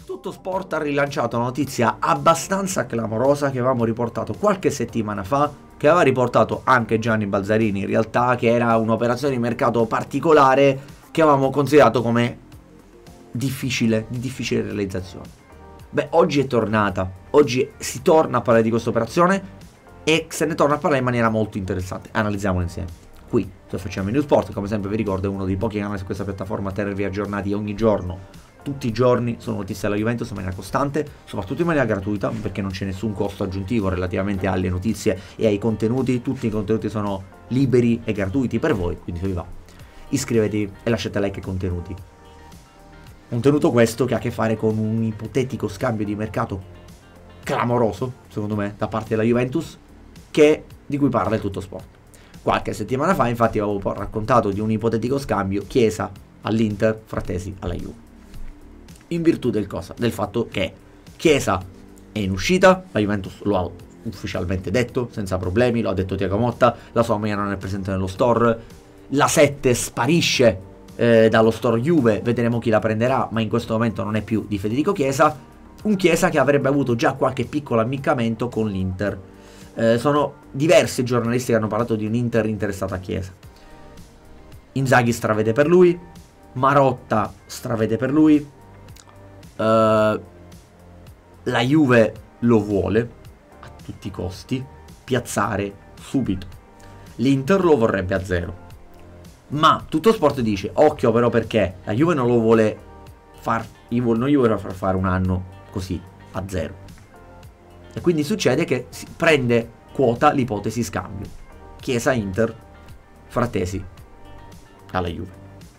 Tutto Sport ha rilanciato una notizia abbastanza clamorosa che avevamo riportato qualche settimana fa, che aveva riportato anche Gianni Balzarini in realtà, che era un'operazione di mercato particolare che avevamo considerato come di difficile realizzazione. Beh, oggi è tornata, oggi si torna a parlare di questa operazione e se ne torna a parlare in maniera molto interessante. Analizziamola insieme. Qui, se facciamo News Sport, come sempre vi ricordo, è uno dei pochi canali su questa piattaforma a tenervi aggiornati ogni giorno. Tutti i giorni sono notizie alla Juventus in maniera costante, soprattutto in maniera gratuita, perché non c'è nessun costo aggiuntivo relativamente alle notizie e ai contenuti. Tutti i contenuti sono liberi e gratuiti per voi, quindi se vi va, iscrivetevi e lasciate like ai contenuti. Contenuto questo che ha a che fare con un ipotetico scambio di mercato clamoroso, secondo me, da parte della Juventus, di cui parla il Tutto Sport. Qualche settimana fa, infatti, avevo raccontato di un ipotetico scambio Chiesa all'Inter, Frattesi alla Juve. In virtù del fatto che Chiesa è in uscita, la Juventus lo ha ufficialmente detto, senza problemi, lo ha detto Thiago Motta, la sua maglia non è presente nello store, la 7 sparisce dallo store Juve, vedremo chi la prenderà, ma in questo momento non è più di Federico Chiesa, un Chiesa che avrebbe avuto già qualche piccolo ammiccamento con l'Inter. Sono diversi giornalisti che hanno parlato di un Inter interessato a Chiesa. Inzaghi stravede per lui, Marotta stravede per lui, la Juve lo vuole a tutti i costi piazzare subito. L'Inter lo vorrebbe a 0. Ma Tutto Sport dice occhio però, perché la Juve non lo vuole far fare un anno così a 0. E quindi succede che si prende quota l'ipotesi scambio Chiesa Inter, Frattesi alla Juve.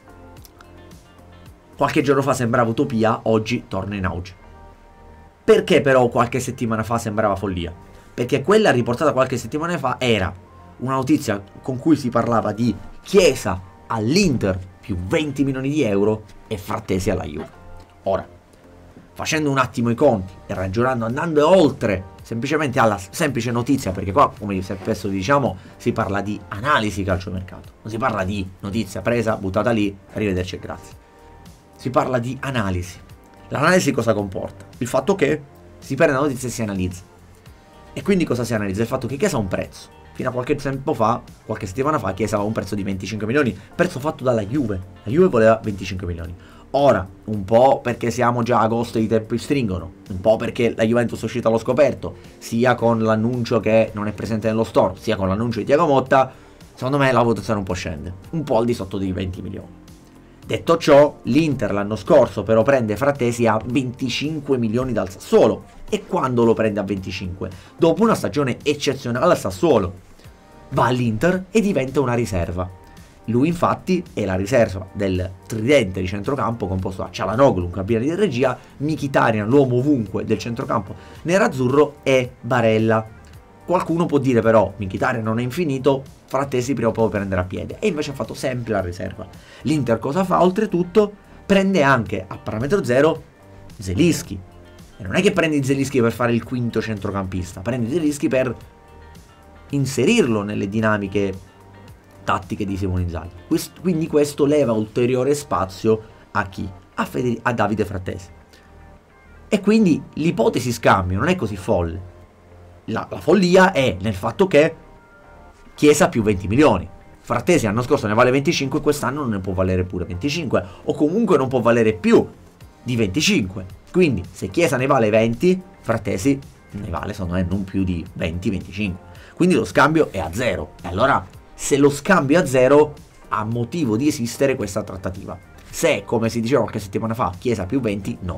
Qualche giorno fa sembrava utopia, oggi torna in auge. Perché però qualche settimana fa sembrava follia? Perché quella riportata qualche settimana fa era una notizia con cui si parlava di Chiesa all'Inter più 20 milioni di euro e Frattesi alla Juve. Ora, facendo un attimo i conti e ragionando, andando oltre semplicemente alla semplice notizia, perché qua, come spesso diciamo, si parla di analisi calciomercato, non si parla di notizia presa, buttata lì, arrivederci e grazie. Si parla di analisi. L'analisi cosa comporta? Il fatto che si prende la notizia e si analizza. E quindi cosa si analizza? Il fatto che Chiesa ha un prezzo. Fino a qualche tempo fa, qualche settimana fa, Chiesa aveva un prezzo di 25 milioni, prezzo fatto dalla Juve. La Juve voleva 25 milioni. Ora, un po' perché siamo già a agosto e i tempi stringono, un po' perché la Juventus è uscita allo scoperto, sia con l'annuncio che non è presente nello store, sia con l'annuncio di Thiago Motta, secondo me la votazione un po' scende, un po' al di sotto dei 20 milioni. Detto ciò, l'Inter l'anno scorso però prende Frattesi a 25 milioni dal Sassuolo. E quando lo prende a 25? Dopo una stagione eccezionale al Sassuolo. Va all'Inter e diventa una riserva. Lui infatti è la riserva del tridente di centrocampo composto da Çalhanoğlu, un cabina di regia, Mkhitaryan, l'uomo ovunque del centrocampo nerazzurro, e Barella. Qualcuno può dire però Mkhitaryan non è infinito, Frattesi prima o poi prenderà piede, e invece ha fatto sempre la riserva. L'Inter cosa fa? Oltretutto prende anche a parametro zero Zielinski, e non è che prendi Zielinski per fare il quinto centrocampista, prendi Zielinski per inserirlo nelle dinamiche tattiche di Simone Inzaghi. Quindi questo leva ulteriore spazio a chi? A Davide Frattesi. E quindi l'ipotesi scambio non è così folle. La follia è nel fatto che Chiesa più 20 milioni. Frattesi l'anno scorso ne vale 25, quest'anno non ne può valere pure 25, o comunque non può valere più di 25. Quindi se Chiesa ne vale 20, Frattesi ne vale, secondo me, non più di 20-25. Quindi lo scambio è a 0. E allora, se lo scambio è a 0, ha motivo di esistere questa trattativa. Se, come si diceva qualche settimana fa, Chiesa più 20, no.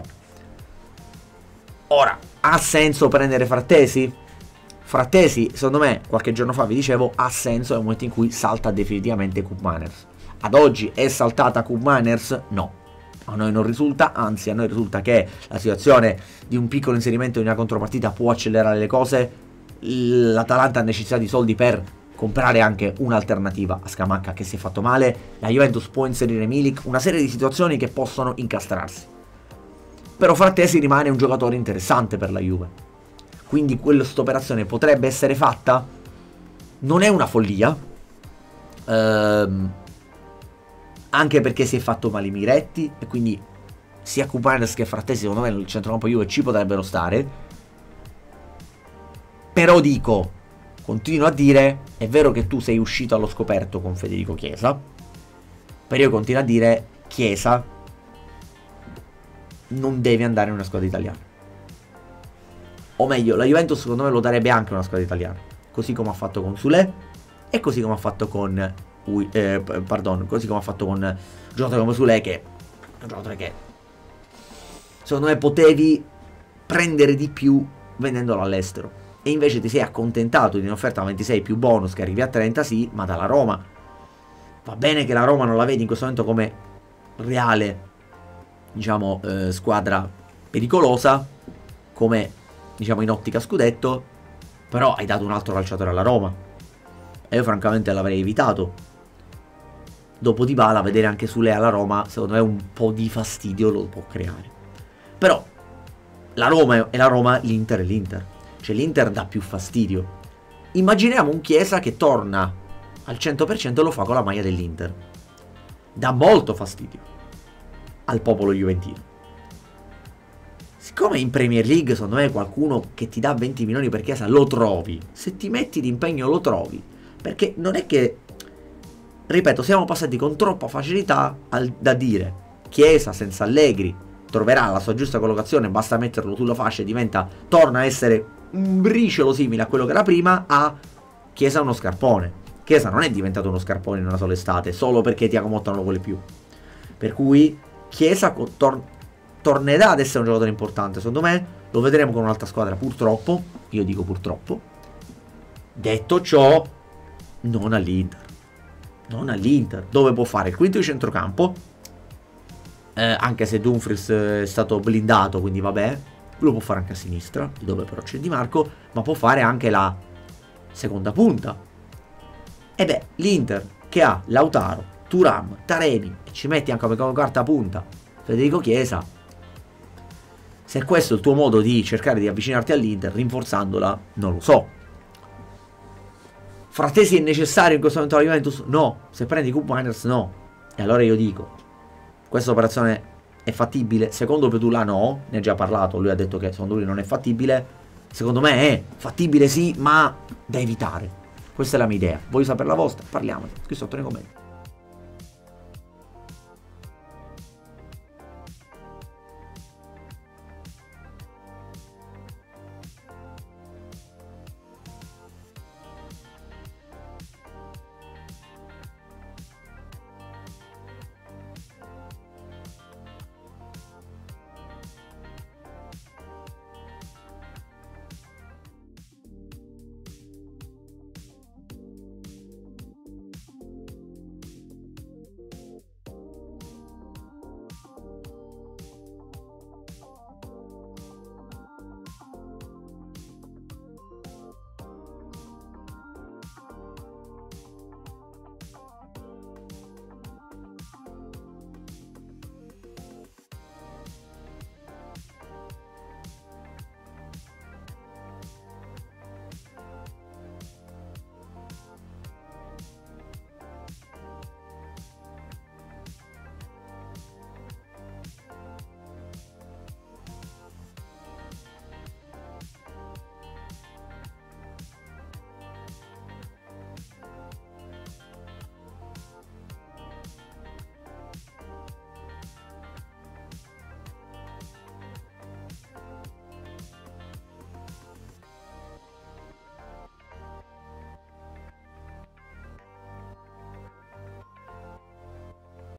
Ora, ha senso prendere Frattesi? Frattesi, secondo me, qualche giorno fa vi dicevo, ha senso nel momento in cui salta definitivamente Koopmeiners. Ad oggi è saltata Koopmeiners? No. A noi non risulta, anzi a noi risulta che la situazione di un piccolo inserimento in una contropartita può accelerare le cose. L'Atalanta ha necessità di soldi per comprare anche un'alternativa a Scamacca che si è fatto male. La Juventus può inserire Milik, una serie di situazioni che possono incastrarsi. Però Frattesi rimane un giocatore interessante per la Juve. Quindi questa operazione potrebbe essere fatta, non è una follia, anche perché si è fatto male Miretti e quindi sia Koopmeiners che Frattesi secondo me nel centrocampo Juve ci potrebbero stare. Però dico, continuo a dire, è vero che tu sei uscito allo scoperto con Federico Chiesa, però io continuo a dire, Chiesa non deve andare in una squadra italiana. O meglio, la Juventus secondo me lo darebbe anche a una squadra italiana, così come ha fatto con Sule e così come ha fatto con così come ha fatto con un giocatore come Sule, che è un giocatore che secondo me potevi prendere di più vendendolo all'estero, e invece ti sei accontentato di un'offerta a 26 più bonus che arrivi a 30, sì, ma dalla Roma. Va bene che la Roma non la vedi in questo momento come reale, diciamo, squadra pericolosa, come diciamo in ottica scudetto, però hai dato un altro calciatore alla Roma e io francamente l'avrei evitato. Dopo Dybala, vedere anche Sule alla Roma secondo me un po' di fastidio lo può creare. Però la Roma è la Roma, l'Inter è l'Inter, cioè l'Inter dà più fastidio. Immaginiamo un Chiesa che torna al 100% e lo fa con la maglia dell'Inter, dà molto fastidio al popolo juventino. Siccome in Premier League secondo me qualcuno che ti dà 20 milioni per Chiesa lo trovi, se ti metti d'impegno lo trovi, perché non è che, ripeto, siamo passati con troppa facilità da dire Chiesa senza Allegri troverà la sua giusta collocazione, basta metterlo sulla fascia e torna a essere un briciolo simile a quello che era prima, a Chiesa uno scarpone. Chiesa non è diventato uno scarpone in una sola estate solo perché Thiago Motta non lo vuole più, per cui Chiesa tornerà ad essere un giocatore importante. Secondo me lo vedremo con un'altra squadra, purtroppo, io dico purtroppo. Detto ciò, non all'Inter, non all'Inter, dove può fare il quinto di centrocampo, anche se Dumfries è stato blindato, quindi vabbè, lo può fare anche a sinistra, dove però c'è Di Marco, ma può fare anche la seconda punta. E beh, l'Inter che ha Lautaro, Thuram, Taremi, e ci metti anche come quarta punta Federico Chiesa, se questo è il tuo modo di cercare di avvicinarti all'Inter rinforzandola, non lo so. Frattesi è necessario in questo momento alla Juventus? No. Se prendi Koopmeiners, no. E allora io dico, questa operazione è fattibile? Secondo Petulà no, ne ha già parlato, lui ha detto che secondo lui non è fattibile. Secondo me è fattibile sì, ma da evitare. Questa è la mia idea. Voglio sapere la vostra? Parliamone qui sotto nei commenti.